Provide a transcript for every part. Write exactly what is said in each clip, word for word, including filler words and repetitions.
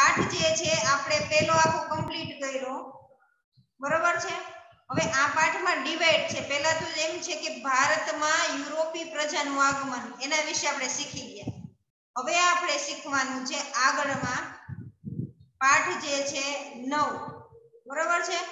પાઠ જે છે આપણે પહેલો આખો કમ્પ્લીટ કર્યો, બરોબર છે। હવે આ પાઠમાં ડિવાઇડ છે। પહેલા તો એમ છે કે ભારતમાં યુરોપી પ્રજાનું આગમન, એના વિશે આપણે શીખી ગયા। હવે આપણે શીખવાનું છે આગળમાં પાઠ જે છે નવ, બરોબર છે।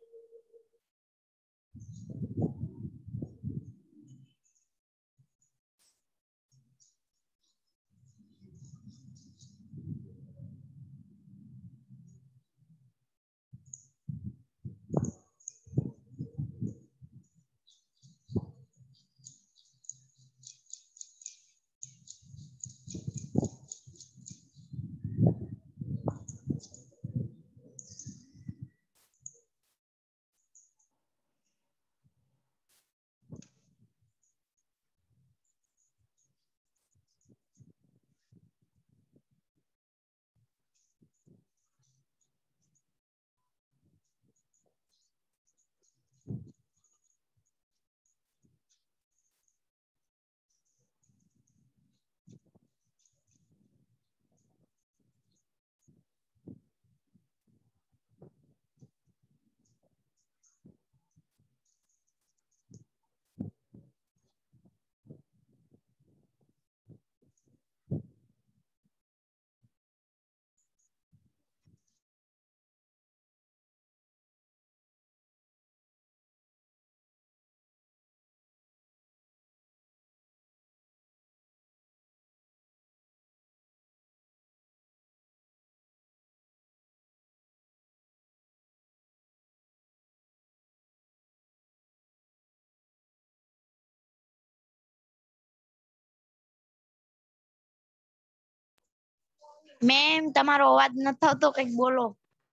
મેમ તમારો અવાજ નથી આવતો, કંઈક બોલો।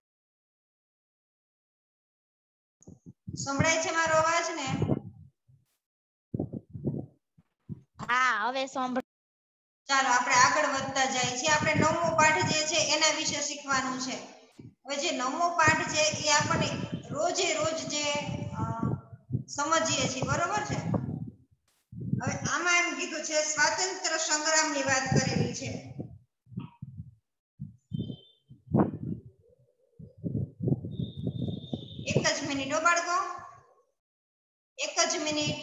સંભળાય છે મારો અવાજ ને? હા હવે સંભળાય। ચાલો આપણે આગળ વધતા જાય છીએ। આપણે નવમો પાઠ જે છે એના વિશે શીખવાનું છે। હવે જે નવમો પાઠ છે એ આપણે રોજે રોજ જે સમજીએ છીએ, બરોબર છે। હવે આમાં એમ કીધું છે સ્વાતંત્ર્ય સંગ્રામની વાત કરેલી છે। એક જ મિનિટ હો બાળકો, એક જ મિનિટ।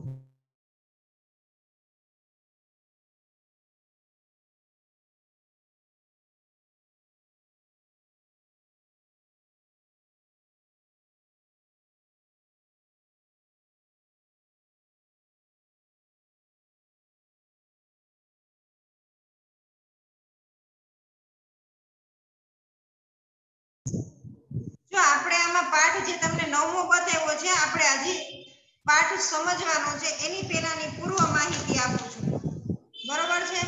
જો આપણે આમાં પાઠ જે તમને નવમો બતાવ્યો છે, આપણે હજી પાઠ સમજવાનો છે એની પહેલાની પૂર્વ માહિતી આપું છું, બરોબર છે।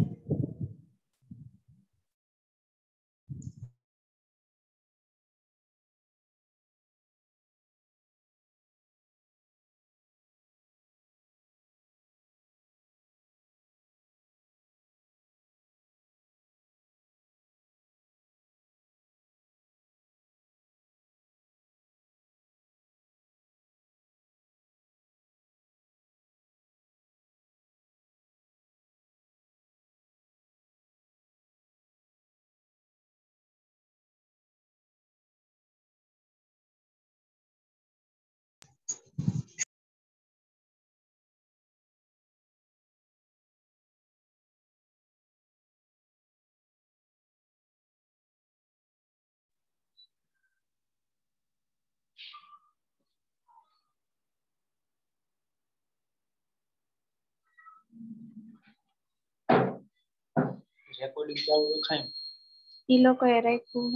રેકોર્ડિંગ ચાલુ રખાય ઈ લોકોએ રાખ્યું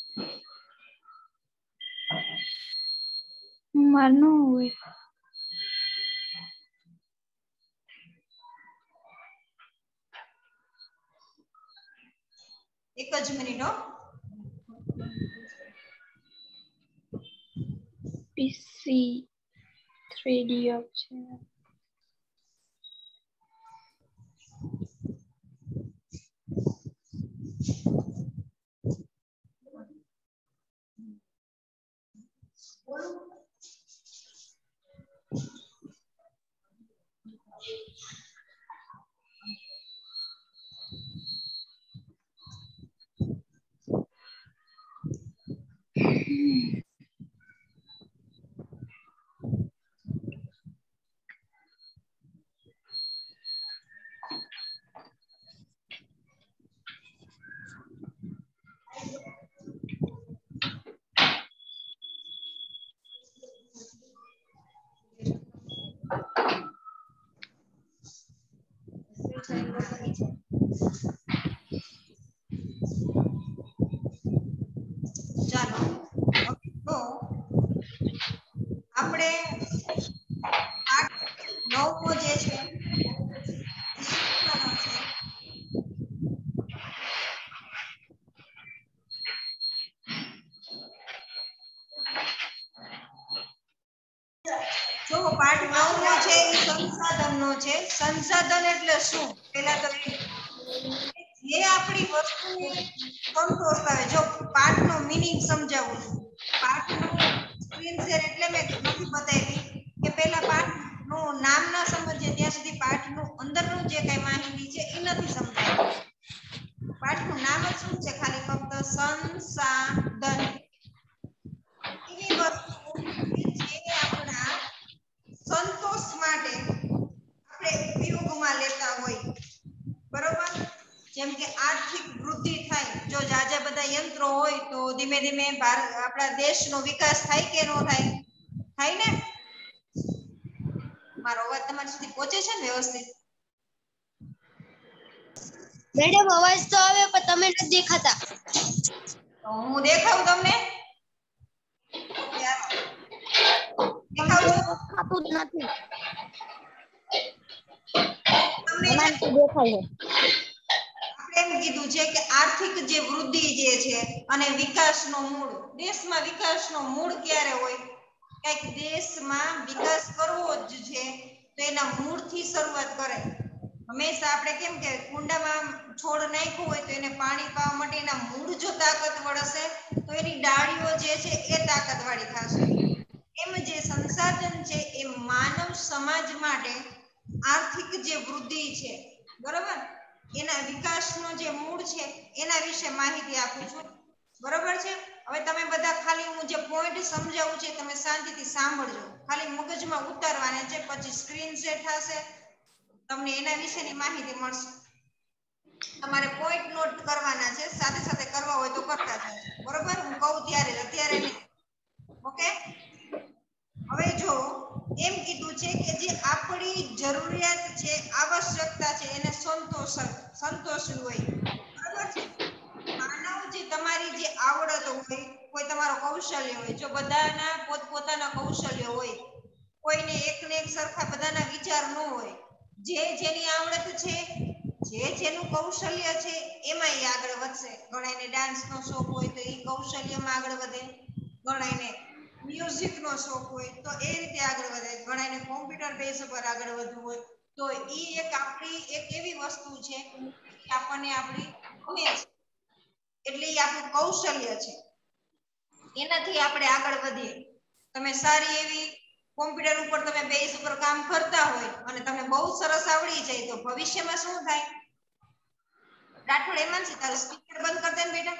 છે, માર ન હોય। એક જ મિનિટ હો। પીસી થ્રી ડી છે। ચાલો તો આપણે આઠ નવમો જે છે જો પાઠ નવમો છે એ સંસાધનનો છે. સંસાધન એટલે શું? પહેલા તો જે આપણી વસ્તુને સંતોષ આવે. જો પાઠનો મીનિંગ સમજાવું છું. પાઠનો સ્ક્રીન શેર એટલે મેં નથી બતાવી કે પહેલા પાઠનું નામ ન સમજીએ ત્યાં સુધી પાઠનું અંદરનું જે કઈ માહિતી છે એ નથી સમજાય. પાઠનું નામ જ શું છે? ખાલી ફક્ત સંસાધન. એવી વસ્તુ કે જે આપણા સંતોષ માટે આપણે ઉપયોગમાં લેતા હોય. બરોબર? જેમ કે આર્થિક વૃદ્ધિ થાય. જો જાજા બધા યંત્રો હોય તો ધીમે ધીમે ભારત આપણા દેશનો વિકાસ થાય કે ન થાય? થાય ને? મારો અવાજ તમારા સુધી પહોંચે છે ને વ્યવસ્થિત? મેડમ અવાજ તો આવે પણ તમે નથી દેખાતા. તો હું દેખાઉં તમને? દેખાઉં છું? દેખાતું જ નથી. તમને મને તો દેખાય છે. આપણે એમ કીધું છે કે આર્થિક જે વૃદ્ધિ જે છે અને વિકાસનો મૂળ. દેશમાં વિકાસનો મૂળ ક્યારે હોય? કઈક દેશમાં વિકાસ કરવો જ છે તો એના મૂળથી શરૂઆત કરે. હંમેશા આપણે કેમ કે કુંડામાં છોડ નાખ્યું હોય તો એને પાણી પાવા માટે એના મૂળ જો તાકાતવર હશે તો એની ડાળીઓ જે છે એ તાકાતવાળી થશે. એમ જે સંસાધન છે એ માનવ સમાજ માટે આર્થિક જે વૃદ્ધિ છે, બરોબર, એના વિકાસનો જે મૂળ છે એના વિશે માહિતી આપું છું. બરોબર છે? હવે તમે બધા ખાલી હું જે પોઈન્ટ સમજાવું છે તમે શાંતિથી સાંભળજો. ખાલી મગજમાં ઉતારવાના છે, પછી સ્ક્રીન શેર થશે, તમને એના વિશેની માહિતી મળશે. તમારે પોઈન્ટ નોટ કરવાના છે, સાથે સાથે કરવા હોય તો કરતા જજો. બરોબર? હું કહું ત્યારે અત્યારે નહીં. ઓકે? હવે જો એમ કીધું છે કે જે આપણી જરૂરિયાત છે, આવશ્યકતા છે એને સંતોષ સંતોષવી હોય. બરોબર છે? માનવ જે તમારી જે આવડત હોય, કોઈ તમારો કૌશલ્ય હોય, જો બધાના પોતપોતાના કૌશલ્ય હોય, કોઈને એકને એક સરખા બધાના વિચાર ન હોય. જે જેની આવડત છે, જે જેનું કૌશલ્ય છે એમાં એ આગળ વધશે. ઘણાને ડાન્સનો શોખ હોય તો એ કૌશલ્યમાં આગળ વધે. ઘણાને મ્યુઝિકનો શોખ હોય તો એ રીતે આગળ વધે. ઘણાને કોમ્પ્યુટર બેઝ પર આગળ વધવું હોય તો ઈ એક આપણી એક એવી વસ્તુ છે કે આપણને આપણી ગમે છે. એટલે એ આપણું કૌશલ્ય છે. એનાથી આપણે આગળ વધીએ. તમે સારી એવી કોમ્પ્યુટર ઉપર તમે બેઝ ઉપર કામ કરતા હોય અને તમને બહુ સરસ આવડી જાય તો ભવિષ્યમાં શું થાય? રાઠોડ હેમાંશી તારું સ્પીકર બંધ કર દે ને બેટા.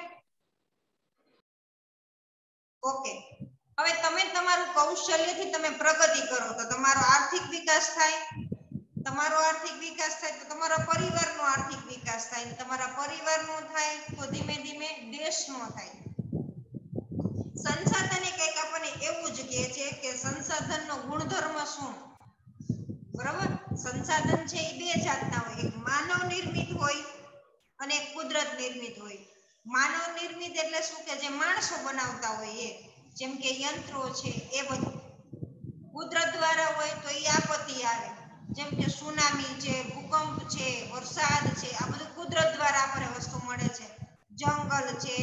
ઓકે. હવે તમે તમારું કૌશલ્યથી તમે પ્રગતિ કરો તો તમારો આર્થિક વિકાસ થાય. તમારો આર્થિક વિકાસ થાય તો તમારા પરિવારનો આર્થિક વિકાસ થાય. તમારા પરિવારનો થાય તો ધીમે ધીમે દેશનો થાય. સંસાધન એ કંઈક આપણને એવું જ કહે છે કે સંસાધનનો ગુણધર્મ શું? બરોબર? સંસાધન છે એ બે જાતના હોય. એક માનવ નિર્મિત હોય અને એક કુદરત નિર્મિત હોય. માનવ નિર્મિત એટલે શું કે જે માણસો બનાવતા હોય એ, જેમ કે યંત્રો છે એ બધું. કુદરત દ્વારા હોય તો એ આપત્તિ આવે, જેમ કે સુનામી છે, ભૂકંપ છે, વરસાદ છે, આ બધું કુદરત દ્વારા આપણને વસ્તુ મળે છે. જંગલ છે,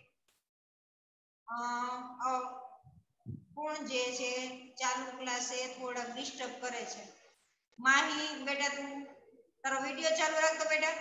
અ કોણ જે છે ચાલુ ક્લાસે થોડાક ડિસ્ટર્બ કરે છે. માહી બેટા તું તારો વિડિયો ચાલુ રાખતો બેટા.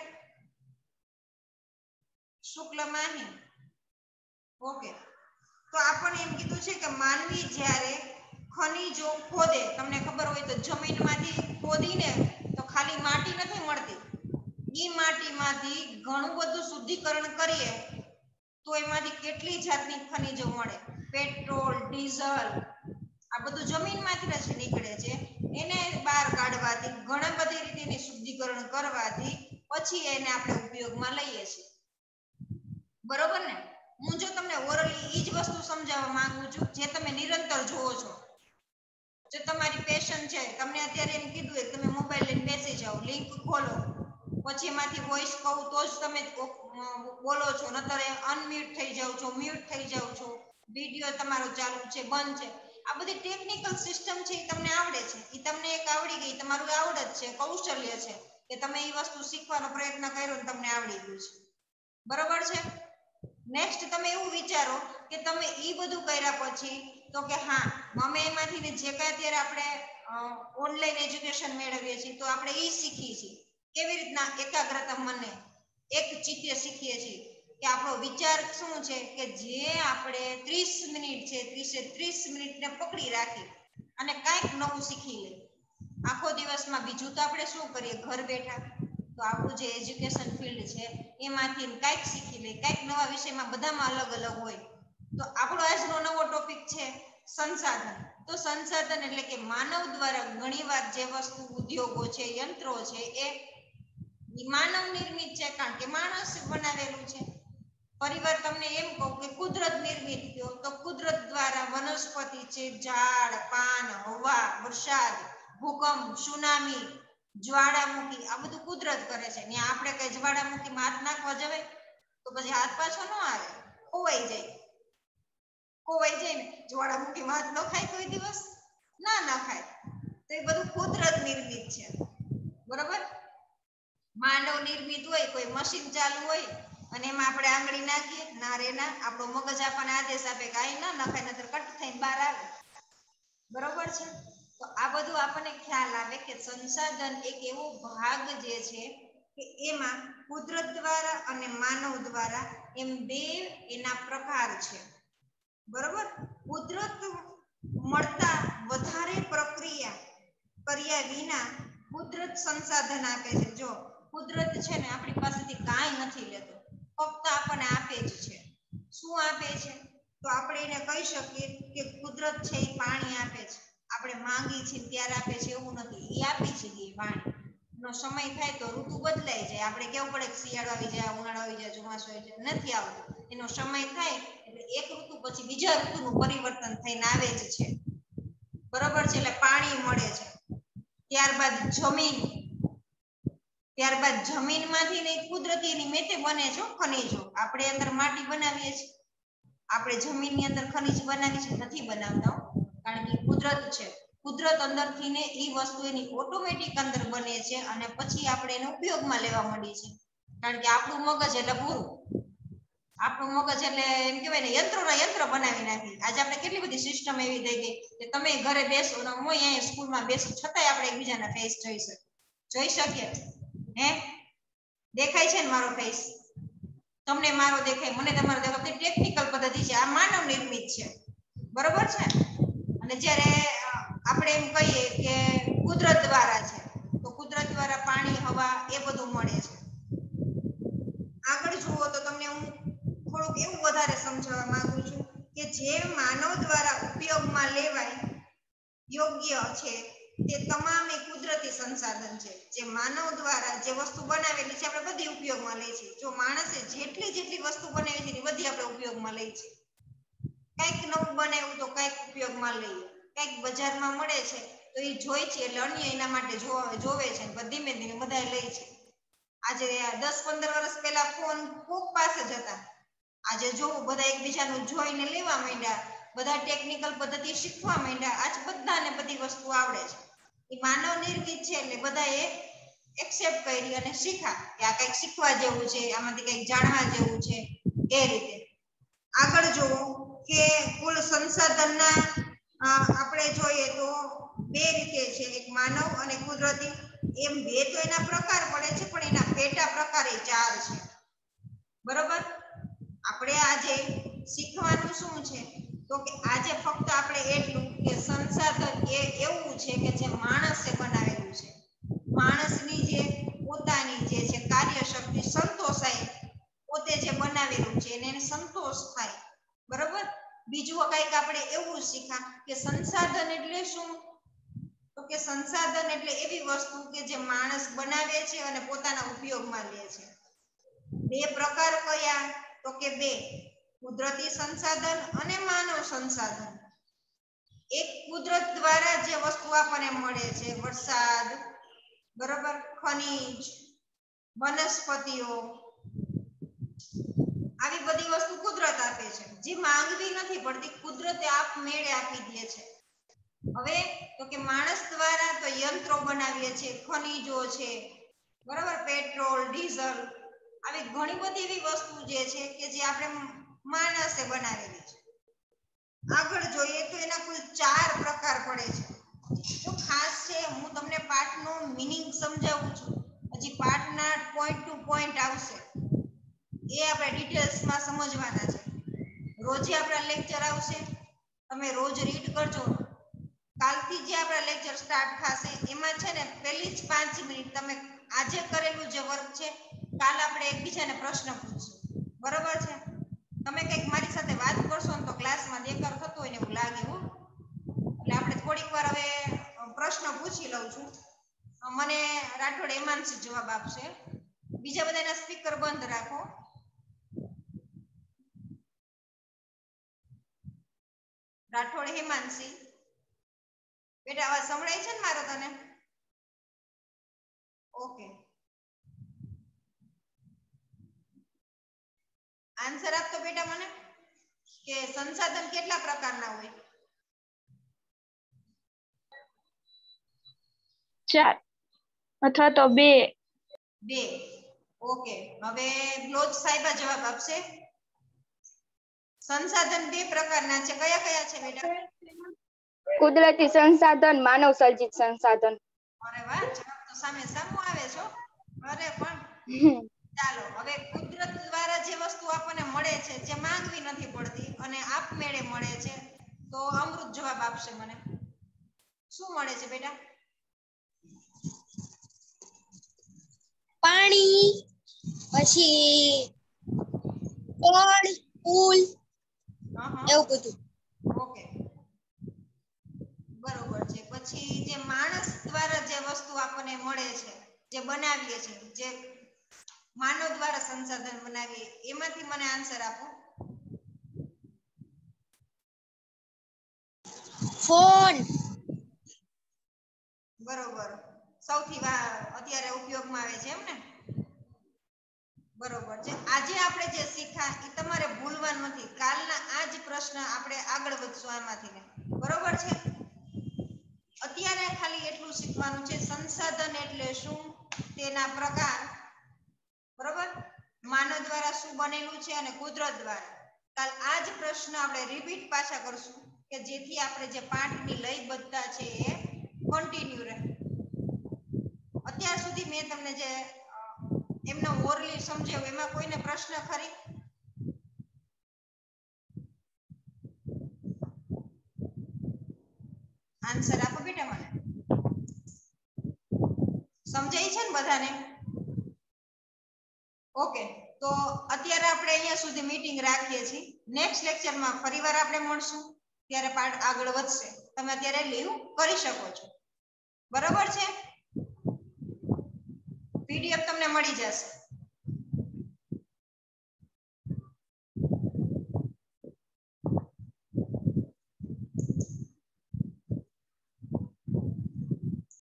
શુક્લ માહી. ઓકે. તો આપણને એમ કીધું છે કે માનવી જ્યારે ખનીજો ખોદે, તમને ખબર હોય તો જમીનમાંથી ખોદીને તો ખાલી માટી નથી મળતી. ઈ માટીમાંથી ઘણું બધું શુદ્ધિકરણ કરીએ તો એમાંથી કેટલી જાતની ખનીજો મળે. પેટ્રોલ, ડીઝલ, આ બધું જમીનમાંથી જ નીકળે છે. એને બહાર કાઢવાથી ઘણા બધી રીતેની શુદ્ધિકરણ કરવાથી પછી એને આપણે ઉપયોગમાં લઈએ છીએ. બરોબર ને? હું જો તમને ઓરલી ઈ જ વસ્તુ સમજાવવા માંગુ છું જે તમે નિરંતર જોવો છો. જો તમારી પેશન છે, તમને અત્યારે એમ કીધું હોય તમે મોબાઈલ લઈને બેસી જાઓ, લિંક ખોલો પછી એમાંથી વોઇસ કહું તો જ તમે બોલો છો, નતર અનમ્યુટ થઈ જાવ છો, મ્યુટ થઈ જાવ છો, વિડિયો તમારો ચાલુ છે બંધ છે. આ બધી ટેકનિકલ સિસ્ટમ છે એ તમને આવડે છે, એ તમને એક આવડી ગઈ, તમારું આવડત છે, કૌશલ્ય છે કે તમે એ વસ્તુ શીખવાનો પ્રયત્ન કર્યો ને તમને આવડી ગયું છે. બરોબર છે. નેક્સ્ટ તમે એવું વિચારો કે તમે ઈ બધું કર્યા પછી તો કે હા અમે એમાંથી ને જે કાંઈ અત્યારે આપણે ઓનલાઈન એજ્યુકેશન મેળવીએ છીએ તો આપણે ઈ શીખીએ છીએ કેવી રીતના એકાગ્રતા મને એક ચિત્ત શીખીએ છીએ કે આપણો વિચાર શું છે કે જે આપણે ત્રીસ મિનિટ છે ત્રીસે ત્રીસ મિનિટને પકડી રાખી અને કાંઈક નવું શીખી લઈએ. આખો દિવસમાં બીજું તો આપણે શું કરીએ, ઘર બેઠા તો આપણું જે એજ્યુકેશન ફિલ્ડ છે એમાંથી કાંઈક શીખી લઈએ, કાંઈક નવા વિષયમાં બધામાં અલગ અલગ હોય. તો આપણો આજનો નવો ટોપિક છે સંસાધન. તો સંસાધન એટલે કે માનવ દ્વારા ઘણીવાર જે વસ્તુ ઉદ્યોગો છે, યંત્રો છે એ માનવ નિર્મિત છે, કારણ કે માણસ બનાવેલું છે. પરિવાર તમને એમ કહું કે કુદરત નિર્મિત કયો તો કુદરત દ્વારા વનસ્પતિ છે, ઝાડ, પાન, હવા, વરસાદ, ભૂકંપ, સુનામી, જ્વાળામુખી આ બધું કુદરત કરે છે. ને આપણે કઈ જ્વાળામુખીમાં હાથ નાખવા જવાય તો પછી હાથ પાછો ન આવે, ખોવાઈ જાય. ખોવાઈ જાય ને જ્વાળામુખીમાં હાથ ન ખાય કોઈ દિવસ, ના ના ખાય. તો એ બધું કુદરત નિર્મિત છે. બરોબર. માનવ નિર્મિત હોય, કોઈ મશીન ચાલુ હોય અને એમાં આપણે આંગળી નાખીએ, ના રે ના, આપણો મગજ આપણને આદેશ આપે કે અહીં ના નખાય નતર કટ થઈને બહાર આવે. બરોબર છે. તો આ બધું આપણને ખ્યાલ આવે કે સંસાધન એક એવો ભાગ જે છે કે એમાં કુદરત દ્વારા અને માનવ દ્વારા એમ બે એના પ્રકાર છે. બરોબર. કુદરત મળતા વધારે પ્રક્રિયા કર્યા વિના કુદરત સંસાધન આપે છે. જો કુદરત છે ને આપણી પાસેથી કાંઈ નથી લેતો, ફક્ત આપણને આપે જ છે. શું આપે છે તો આપણે એને કહી શકીએ કે કુદરત છે એ પાણી આપે છે. આપણે માંગી છીએ ત્યારે આપે છે એવું નથી, એ આપી છે એ પાણી. નો સમય થાય તો ઋતુ બદલાઈ જાય, આપણે કેવું પડે શિયાળો આવી જાય, ઉનાળો આવી જાય, ચોમાસું આવી જાય, નથી આવતું. એનો સમય થાય એટલે એક ઋતુ પછી બીજા ઋતુનું પરિવર્તન થઈને આવે જ છે. બરોબર છે. એટલે પાણી મળે છે. ત્યારબાદ જમીન, ત્યારબાદ જમીનમાંથી ને કુદરતી એની મેતે બને છે ખનીજો. આપણે અંદર માટી બનાવીએ છીએ, આપણે જમીનની અંદર ખનીજ બનાવી છે નથી બનાવતા, કારણ કે કુદરત છે. કુદરત અંદરથી ને એ વસ્તુ એની ઓટોમેટિક અંદર બને છે અને પછી આપણે એને ઉપયોગમાં લેવા માંડીએ છીએ. કારણ કે આપણું મગજ એટલે પૂરું, આપણું મગજ એટલે એમ કહેવાય ને યંત્રોના યંત્ર બનાવી નાખી. આજે આપણે કેટલી બધી સિસ્ટમ એવી થઈ ગઈ કે તમે ઘરે બેસો ને હું અહીંયા સ્કૂલમાં બેસું છતાંય આપણે એકબીજાના ફેસ જોઈ શકીએ. જોઈ શકીએ હે દેખાય છે ને મારો ફેસ, તમને મારો દેખાય, મને તમારો દેખાય. ટેકનિકલ પદ્ધતિ છે, આ માનવ નિર્મિત છે. બરોબર છે. અને જ્યારે આપણે એમ કહીએ કે કુદરત દ્વારા છે તો કુદરત દ્વારા પાણી, હવા એ બધું મળે છે. આગળ જુઓ તો તમને હું થોડુંક એવું વધારે સમજાવવા માંગુ છું કે જે માનવ દ્વારા ઉપયોગમાં લેવાય યોગ્ય છે તે તમામ એ કુદરતી સંસાધન છે. જે માનવ દ્વારા જે વસ્તુ બનાવેલી છે આપણે બધી ઉપયોગમાં લઈએ છીએ. જો માણસે જેટલી જેટલી વસ્તુ બનાવી છે બધી આપણે ઉપયોગમાં લઈએ છીએ. કંઈક નવું બનાવ્યું તો કંઈક ઉપયોગમાં લઈએ, કંઈક બજારમાં મળે છે તો એ જોઈ છે એટલે અન્ય એના માટે જોવે છે, ધીમે ધીમે બધા લે છે. આજે દસ પંદર વર્ષ પહેલા ફોન કોક પાસે જ હતા, આજે જોવું બધા એકબીજાનું જોઈને લેવા માંડ્યા, બધા ટેકનિકલ પદ્ધતિ શીખવા માંડ્યા. આજ બધાને બધી વસ્તુ આવડે છે. એ માનવ નિર્મિત છે એટલે બધા એ એક્સેપ્ટ કરી અને શીખા કે આ કંઈક શીખવા જેવું છે, આમાંથી કંઈક જાણવા જેવું છે. એ રીતે આગળ જોવો કે કુલ સંસાધનના આપણે જોઈએ તો બે રીતે છે, એક માનવ અને કુદરતી. એમ બે તો એના પ્રકાર પડે છે પણ એના પેટા પ્રકાર એ ચાર છે. બરોબર. આપણે આજે શીખવાનું શું છે તો કે આજે ફક્ત આપણે એટલું કે સંસાધન એ એવું છે કે જે માણસે બનાવેલું છે. માણસની જે પોતાની જે છે કાર્ય શક્તિ સંતોષાય, પોતે જે બનાવેલું છે એને સંતોષ થાય. બરોબર. બીજું કંઈક આપણે એવું શીખા કે સંસાધન એટલે શું તો કે સંસાધન એટલે એવી વસ્તુ કે જે માણસ બનાવે છે અને પોતાના ઉપયોગમાં લે છે. બે પ્રકાર કયા તો કે બે, કુદરતી સંસાધન અને માનવ સંસાધન. એક કુદરત દ્વારા જે વસ્તુ આપણને મળે છે, વરસાદ, બરોબર, ખનીજ, વનસ્પતિઓ, આવી બધી વસ્તુ કુદરત આપે છે, જે માંગવી નથી પડતી, કુદરતે આપમેળે આપી દે છે. હવે તો કે માણસ દ્વારા તો યંત્રો બનાવીએ છે, ખનીજો છે, બરાબર, પેટ્રોલ, ડીઝલ, આવી ઘણી બધી એવી વસ્તુ જે છે કે જે આપણે માણસે બનાવેલી છે. આગળ જોઈએ તો એના કુલ ચાર પ્રકાર પડે છે. તો ખાસ છે હું તમને પાઠનો મીનિંગ સમજાવું છું, હજી પાઠના પોઈન્ટ ટુ પોઈન્ટ આવશે, એ આપણે ડિટેલ્સમાં સમજવાના છે. રોજે આપણા લેક્ચર આવશે, તમે રોજ રીડ કરજો. કાલથી જે આપણા લેક્ચર સ્ટાર્ટ થશે એમાં છે ને પહેલી જ પાંચ મિનિટ તમે આજે કરેલું જે વર્ક છે, કાલ આપણે એકબીજાને પ્રશ્ન પૂછશું, બરોબર છે? તમે કંઈક મારી સાથે વાત કરશો ને તો ક્લાસમાં દેખાડ થતો હોય ને એવું લાગે હો. એટલે આપણે થોડીક વાર હવે પ્રશ્ન પૂછી લઉં છું, મને રાઠોડ હેમાંશી જવાબ આપશે. બીજા બધાના સ્પીકર બંધ રાખો. રાઠોડ હેમાંશી, બેટા અવાજ સંભળાય છે ને મારો તને? ઓકે, આન્સર આપતો બેટા મને કે સંસાધન કેટલા પ્રકારના હોય? ચાર અથવા તો બે. બે. ઓકે, હવે ગ્લોજ સાહેબા જવાબ આપશે. સંસાધન બે પ્રકારના છે, કયા કયા છે બેટા? કુદરતી સંસાધન, માનવ સર્જિત સંસાધન. અરે વાહ, જવાબ તો સામે સામો આવે છો. અરે પણ ચાલો, હવે કુદરત દ્વારા જે વસ્તુ આપણને મળે છે, જે માંગવી નથી પડતી અને આપમેળે મળે છે, તો અમૃત જવાબ આપશે મને. શું મળે છે બેટા? પાણી, પછી ફળ, ફૂલ, હા હા, એવું બધું. ઓકે, બરોબર છે. પછી જે માણસ દ્વારા જે વસ્તુ આપણને મળે છે, જે બનાવીએ છે, જે માનવ દ્વારા સંસાધન બનાવીએ, એમાંથી મને આન્સર આપો. ફોન. બરોબર, સૌથી અત્યારે ઉપયોગમાં આવે છે એમ ને? બરોબર છે. આજે આપણે જે શીખ્યા એ તમારે ભૂલવાનું નથી. કાલના આ જ પ્રશ્ન આપણે આગળ વધશું આમાંથી ને, બરોબર છે? અત્યારે ખાલી એટલું શીખવાનું છે, સંસાધન એટલે શું, તેના પ્રકાર, બરોબર, માનવ દ્વારા શું બનેલું છે અને કુદરત દ્વારા. કાલ આ જ પ્રશ્ન આપણે રિપીટ પાછા કરશું કે જેથી આપણે જે પાઠની લયબદ્ધતા છે એ કન્ટિન્યુ રહે. અત્યાર સુધી મેં તમને જે એમનો ઓરલી સમજાવ્યું, એમાં કોઈને પ્રશ્ન ખરી? આન્સર આપો બેટા મને. સમજાય છે ને બધાને? ઓકે, તો અત્યારે આપણે અહીંયા સુધી મીટિંગ રાખીએ છીએ. નેક્સ્ટ લેક્ચરમાં ફરીવાર આપણે મળશું, ત્યારે પાઠ આગળ વધશે. તમે અત્યારે લીવ કરી શકો છો, બરોબર છે? પીડીએફ તમને મળી જશે.